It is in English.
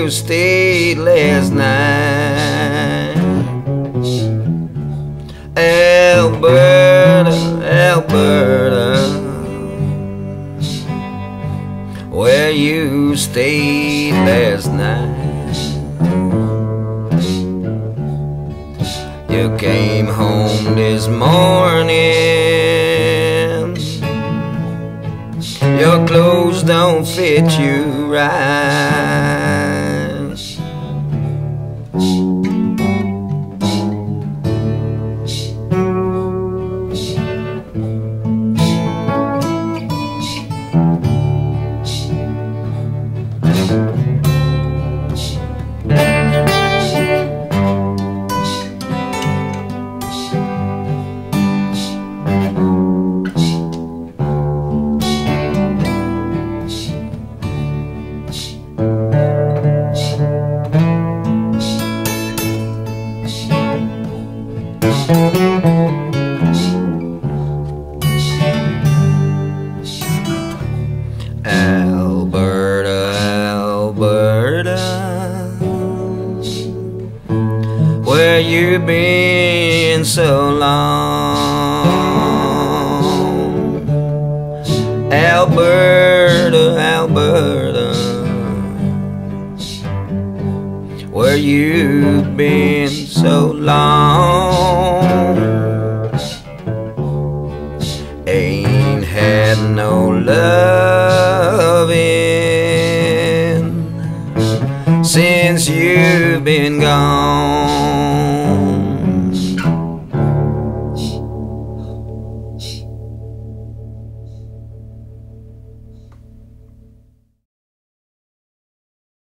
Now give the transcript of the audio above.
you stayed last night? Alberta, Alberta, where you stayed last night. You came home this morning, your clothes don't fit you right. Alberta, Alberta, where you been so long? Alberta, Alberta, where you been so long? Ain't had no loving since you've been gone.